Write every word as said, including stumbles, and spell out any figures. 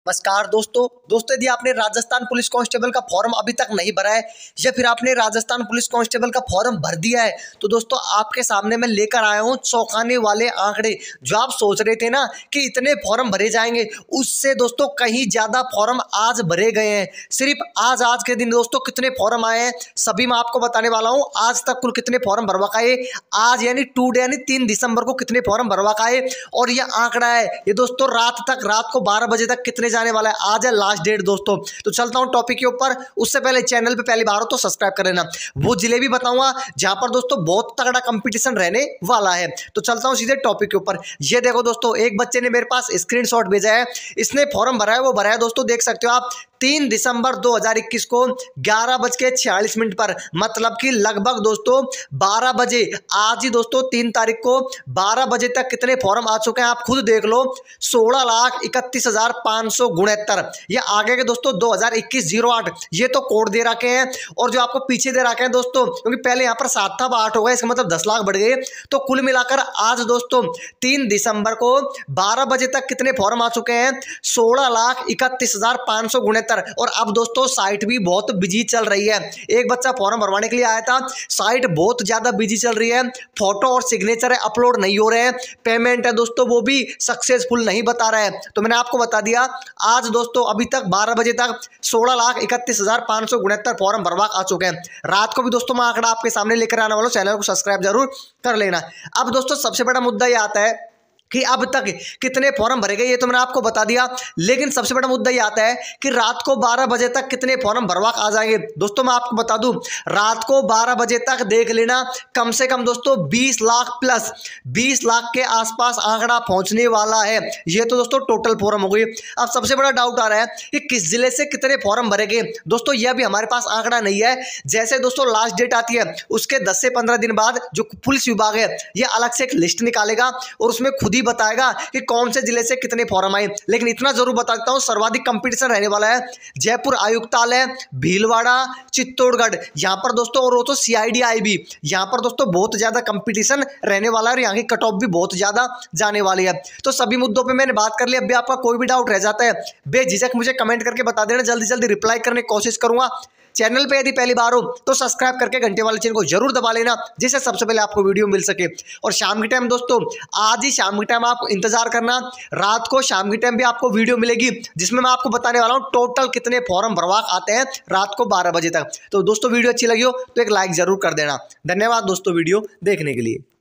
नमस्कार दोस्तों दोस्तों यदि आपने राजस्थान पुलिस कांस्टेबल का फॉर्म अभी तक नहीं भरा है या फिर आपने राजस्थान पुलिस कांस्टेबल का फॉर्म भर दिया है तो दोस्तों आपके सामने मैं लेकर आया हूं चौंकाने वाले आंकड़े। जो आप सोच रहे थे ना कि इतने फॉर्म भरे जाएंगे, उससे दोस्तों कहीं ज्यादा फॉर्म आज भरे गए हैं। सिर्फ आज आज के दिन दोस्तों कितने फॉर्म आए हैं सभी मैं आपको बताने वाला हूं। आज तक कुल कितने फॉर्म भरवा का है, आज यानी टू डे यानी तीन दिसंबर को कितने फॉर्म भरवा का है, और ये आंकड़ा है ये दोस्तों रात तक रात को बारह बजे तक कितने जाने वाला है। आज है लास्ट डेट दोस्तों। तो चलता हूं टॉपिक के ऊपर, उससे पहले चैनल पे पहली बार हो तो सब्सक्राइब कर लेना। वो जिले भी बताऊंगा जहां पर दोस्तों बहुत तगड़ा कंपटीशन रहने वाला है। तो चलता हूं सीधे टॉपिक के ऊपर। ये देखो दोस्तों, एक बच्चे ने मेरे पास स्क्रीनशॉट भेजा है, इसने फॉर्म भरा है, वो भरा है दोस्तों देख सकते हो आप तीन दिसंबर दो हज़ार इक्कीस को ग्यारह बज के छियालीस मिनट पर, मतलब कि लगभग दोस्तों बारह बजे, आज ही दोस्तों तीन तारीख को बारह बजे तक कितने फॉर्म आ चुके हैं आप खुद देख लो। सोलह लाख इकतीस हजार पांच सौ गुणहत्तर। ये आगे के दोस्तों दो हजार इक्कीस जीरो आठ ये तो कोड दे रखे हैं, और जो आपको पीछे दे रखे हैं दोस्तों, क्योंकि पहले यहां पर सात था आठ हो गया, इसका मतलब दस लाख बढ़ गए। तो कुल मिलाकर आज दोस्तों तीन दिसंबर को बारह बजे तक कितने फॉर्म आ चुके हैं, सोलह लाख इकतीस हजार पांच सौ गुणहत्तर। और अब दोस्तों साइट भी बहुत बिजी चल रही है। एक बच्चा फॉर्म भरवाने के लिए आया था, साइट बहुत ज्यादा बिजी चल रही है, फोटो और सिग्नेचर है अपलोड नहीं हो रहे हैं, पेमेंट है दोस्तों वो भी सक्सेसफुल नहीं बता रहा है। तो मैंने आपको बता दिया आज दोस्तों अभी तक बारह बजे तक सोलह लाख इकतीस हजार पांच सौ गुणहत्तर फॉर्म भरवा आ चुके हैं। रात को भी दोस्तों मैं आंकड़ा आपके सामने लेकर आने वाला हूं, चैनल को सब्सक्राइब जरूर कर लेना। अब दोस्तों सबसे बड़ा मुद्दा यह आता है कि अब तक कितने फॉर्म भरे गए, ये तो मैंने आपको बता दिया, लेकिन सबसे बड़ा मुद्दा ये आता है कि रात को बारह बजे तक कितने फॉर्म भरवा आ जाएंगे। दोस्तों मैं आपको बता दूं, रात को बारह बजे तक देख लेना कम से कम दोस्तों बीस लाख प्लस बीस लाख के आसपास आंकड़ा पहुंचने वाला है। ये तो दोस्तों टोटल फॉर्म हो गई। अब सबसे बड़ा डाउट आ रहा है कि किस जिले से कितने फॉर्म भरेंगे। दोस्तों यह भी हमारे पास आंकड़ा नहीं है। जैसे दोस्तों लास्ट डेट आती है उसके दस से पंद्रह दिन बाद जो पुलिस विभाग है यह अलग से एक लिस्ट निकालेगा और उसमें खुद ही बताएगा कि कौन से जिले से कितने फॉर्म आए। लेकिन इतना जरूर बता देता हूं, सर्वाधिक कंपटीशन रहने वाला है जयपुर आयुक्तालय, भीलवाड़ा, चित्तौड़गढ़, यहां पर दोस्तों, और वो तो सीआईडी आई भी, यहां पर दोस्तों बहुत ज्यादा कंपटीशन रहने वाला है और यहां की कट ऑफ भी बहुत ज्यादा जाने वाली है। तो सभी मुद्दों पे मैंने बात कर ली। अब भी आपका कोई भी डाउट रह जाता है बेझिझक मुझे कमेंट करके बता देना, जल्दी जल्दी रिप्लाई करने की कोशिश करूंगा। चैनल पे यदि पहली बार हो तो सब्सक्राइब करके घंटे वाले चिन्ह को जरूर दबा लेना, जिससे सबसे पहले आपको वीडियो मिल सके। और शाम के टाइम दोस्तों, आज ही शाम के टाइम आप इंतजार करना, रात को शाम के टाइम भी आपको वीडियो मिलेगी जिसमें मैं आपको बताने वाला हूं टोटल कितने फॉर्म भरवा आते हैं रात को बारह बजे तक। तो दोस्तों वीडियो अच्छी लगी हो तो एक लाइक जरूर कर देना। धन्यवाद दोस्तों वीडियो देखने के लिए।